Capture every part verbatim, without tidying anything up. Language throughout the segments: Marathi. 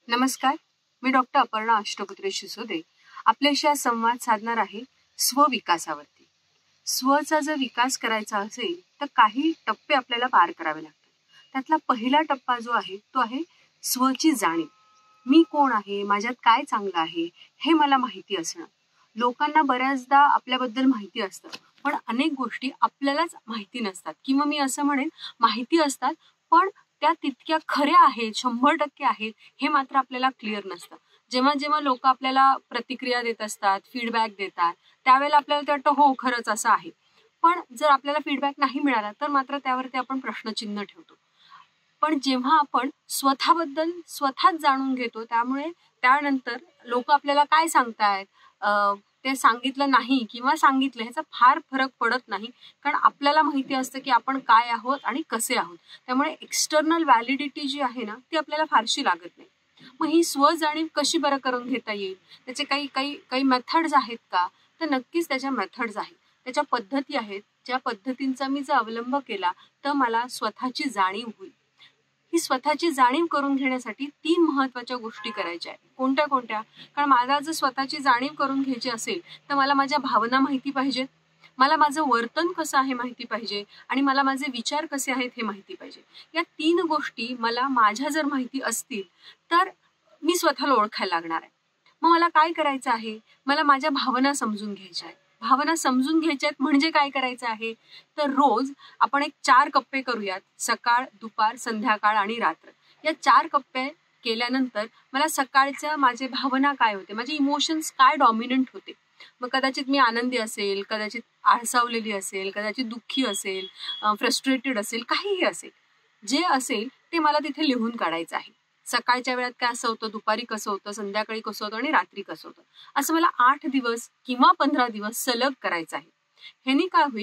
नमस्कार, मी डॉक्टर अपर्णा अष्टपुत्रे शिसोदे आपल्याशी आज संवाद साधणार आहे स्वविकासावरती। स्वचा जर विकास करायचा असेल तर काही टप्पे आपल्याला पार करावे लागतात। त्यातला पहिला टप्पा जो आहे तो आहे स्वची जाणीव। मी कोण आहे, माझ्यात काय चांगलं आहे हे मला माहिती असणं। लोकांना बऱ्याचदा आपल्याबद्दल माहिती असतं, पण अनेक गोष्टी आपल्यालाच माहिती नसतात, किंवा मी असं म्हणेन माहिती असतात पण त्या तितक्या खऱ्या आहेत, शंभर टक्के आहेत हे मात्र आपल्याला क्लिअर नसतं। जेव्हा जेव्हा लोक आपल्याला प्रतिक्रिया देत असतात, फीडबॅक देतात, त्यावेळेला आपल्याला ते वाटतं हो खरंच असं आहे। पण जर आपल्याला फीडबॅक नाही मिळाला तर मात्र त्यावरती आपण प्रश्नचिन्ह ठेवतो। पण जेव्हा आपण स्वतःबद्दल स्वतःच जाणून घेतो, त्यामुळे त्यानंतर लोक आपल्याला काय सांगतायत ते सांगितलं नाही किंवा सांगितलं ह्याचा फार फरक पडत नाही, कारण आपल्याला माहिती असतं की आपण काय आहोत आणि कसे आहोत। त्यामुळे एक्सटर्नल व्हॅलिडिटी जी आहे ना ती आपल्याला फारशी लागत नाही। मग ही स्वजाणीव कशी बरं करून घेता येईल, त्याचे काही काही काही मेथड्स आहेत का, तर नक्कीच त्याच्या मेथड्स आहेत, त्याच्या पद्धती आहेत, ज्या पद्धतींचा मी जर अवलंब केला तर मला स्वतःची जाणीव होईल। ही स्वतःची जाणीव करून घेण्यासाठी तीन महत्त्वाच्या गोष्टी करायच्या आहेत। कोणत्या कोणत्या? कारण मला जर स्वतःची जाणीव करून घ्यायची असेल तर मला माझ्या भावना माहिती पाहिजेत, मला माझं वर्तन कसं आहे माहिती पाहिजे, आणि मला माझे विचार कसे आहेत हे माहिती पाहिजे। या तीन गोष्टी मला माझ्या जर माहिती असतील तर मी स्वतःला ओळखायला लागणार आहे। मग मला काय करायचं आहे, मला माझ्या भावना समजून घ्यायच्या आहेत। भावना समजून घ्यायच्यात म्हणजे काय करायचं आहे, तर रोज आपण एक चार कप्पे करूयात, सकाळ, दुपार, संध्याकाळ आणि रात्र। या चार कप्पे केल्यानंतर मला सकाळच्या माझे भावना काय होते, माझे इमोशन्स काय डॉमिनंट होते। मग कदाचित मी आनंदी असेल, कदाचित आळसावलेली असेल, कदाचित दुःखी असेल, फ्रस्ट्रेटेड असेल, काहीही असेल, जे असेल ते मला तिथे लिहून काढायचं आहे। सकाळच्या वेळात काय असं होतं, दुपारी कसं होतं, संध्याकाळी कसं होतं आणि रात्री कसं होतं, असं मला आठ दिवस किंवा पंधरा दिवस सलग करायचं आहे। ह्यानी काय होईल,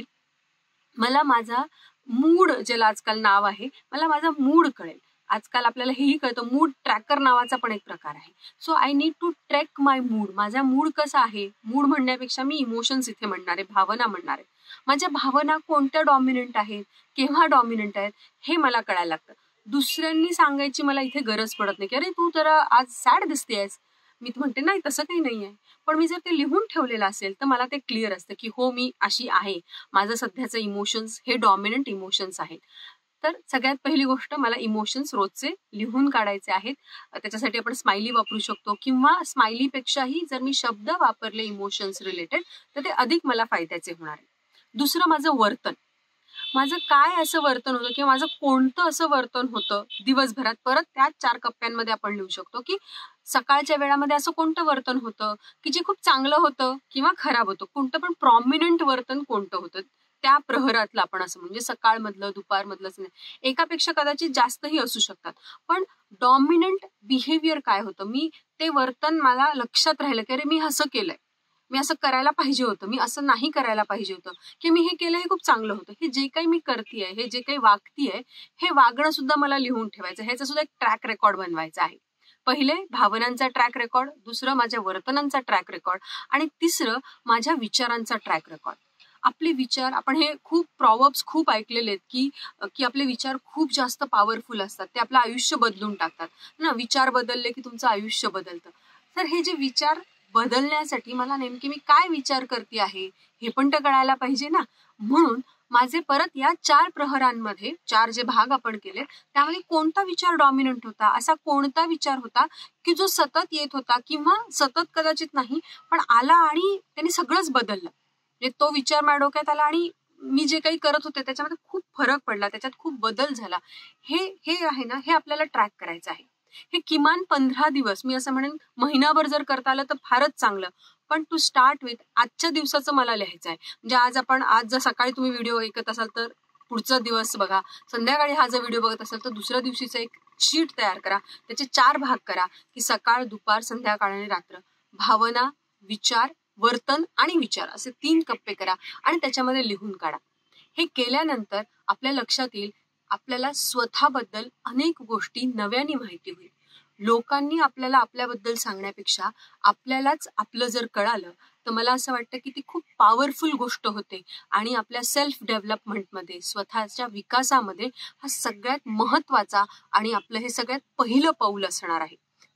मला माझा मूड, ज्याला आजकाल नाव आहे, मला माझा मूड कळेल। आजकाल आपल्याला हेही कळतं, मूड ट्रॅकर नावाचा पण एक प्रकार आहे। So I need to track my mood. माझा मूड कसा आहे, मूड म्हणण्यापेक्षा मी इमोशन्स इथे म्हणणार आहे, भावना म्हणणार आहे। माझ्या भावना कोणत्या डॉमिनंट आहेत, केव्हा डॉमिनंट आहेत हे मला कळायला लागतं। दुसऱ्यांनी सांगायची मला इथे गरज पडत नाही की अरे तू तर आज सॅड दिसतेस, मी म्हणते नाही तसं काही नाही आहे। पण मी जर ते लिहून ठेवलेलं असेल तर मला ते क्लिअर असतं की हो मी अशी आहे, माझं सध्याचं इमोशन्स हे डॉमिनंट इमोशन्स आहेत। तर सगळ्यात पहिली गोष्ट, मला इमोशन्स रोजचे लिहून काढायचे आहेत। त्याच्यासाठी आपण स्माइली वापरू शकतो, किंवा स्माइलीपेक्षाही जर मी शब्द वापरले इमोशन्स रिलेटेड तर ते अधिक मला फायद्याचे होणार आहे। दुसरं, माझं वर्तन, माझं काय असं वर्तन होतं किंवा माझं कोणतं असं वर्तन होतं दिवसभरात, परत त्याच चार कप्प्यांमध्ये आपण लिहू शकतो की सकाळच्या वेळामध्ये असं कोणतं वर्तन होतं की जे खूप चांगलं होतं किंवा खराब होतं, कोणतं पण प्रॉमिनंट वर्तन कोणतं होतं त्या प्रहरातलं, आपण असं म्हणजे सकाळमधलं, दुपारमधलंच नाही, एकापेक्षा कदाचित जास्तही असू शकतात, पण डॉमिनंट बिहेवियर काय होतं, मी ते वर्तन मला लक्षात राहिलं की अरे मी असं केलंय, मी असं करायला पाहिजे होतं, मी असं नाही करायला पाहिजे होतं, की मी हे केलं हे खूप चांगलं होतं। हे जे काही मी करतेय, हे जे काही वागतीये, हे वागणं सुद्धा मला लिहून ठेवायचं, ह्याचा सुद्धा एक ट्रॅक रेकॉर्ड बनवायचा आहे। पहिले भावनांचा ट्रॅक रेकॉर्ड, दुसरं माझ्या वर्तनांचा ट्रॅक रेकॉर्ड, आणि तिसरं माझ्या विचारांचा ट्रॅक रेकॉर्ड। आपले विचार, आपण हे खूप प्रॉवर्ब्स खूप ऐकलेले आहेत की की आपले विचार खूप जास्त पॉवरफुल असतात, ते आपलं आयुष्य बदलून टाकतात ना, विचार बदलले की तुमचं आयुष्य बदलतं। तर हे जे विचार बदलण्यासाठी मला नेमकी मी काय विचार करते आहे हे पण तर कळायला पाहिजे ना। म्हणून माझे परत या चार प्रहरांमध्ये, चार जे भाग आपण केले त्यामध्ये कोणता विचार डॉमिनंट होता, असा कोणता विचार होता की जो सतत येत होता, किंवा सतत कदाचित नाही पण आला आणि त्याने सगळंच बदललं, म्हणजे तो विचार माझ्या डोक्यात आला आणि मी जे काही करत होते त्याच्यामध्ये खूप फरक पडला, त्याच्यात खूप बदल झाला। हे हे आहे ना, हे आपल्याला ट्रॅक करायचं आहे। हे किमान पंधरा दिवस, मी असं म्हणेन महिनाभर जर करता आलं तर फारच चांगलं, पण टू स्टार्ट विथ आजच्या दिवसाचं मला लिहायचं आहे। म्हणजे आज आपण, आज जर सकाळी तुम्ही व्हिडिओ ऐकत असाल तर पुढचा दिवस बघा, संध्याकाळी हा जर व्हिडिओ बघत असाल तर दुसऱ्या दिवशीचं एक शीट तयार करा, त्याचे चार भाग करा की सकाळ, दुपार, संध्याकाळ आणि रात्र, भावना, विचार, वर्तन आणि विचार, असे तीन कप्पे करा आणि त्याच्यामध्ये लिहून काढा। हे केल्यानंतर आपल्या लक्षात येईल, आपल्याला स्वतःबद्दल अनेक गोष्टी नव्याने माहिती होईल। लोकांनी आपल्याला आपल्याबद्दल सांगण्यापेक्षा आपल्यालाच आपलं जर कळालं तर मला असं वाटतं की ती खूप पॉवरफुल गोष्ट होते, आणि आपल्या सेल्फ डेव्हलपमेंटमध्ये, स्वतःच्या विकासामध्ये हा सगळ्यात महत्त्वाचा आणि आपलं हे सगळ्यात पहिलं पाऊल असणार आहे।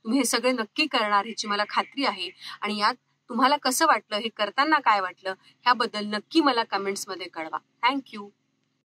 तुम्ही हे सगळे नक्की करणार ह्याची मला खात्री आहे. आणि यात तुम्हाला कसं वाटलं, हे करताना काय वाटलं, ह्याबद्दल नक्की मला कमेंट्समध्ये कळवा. थँक्यू.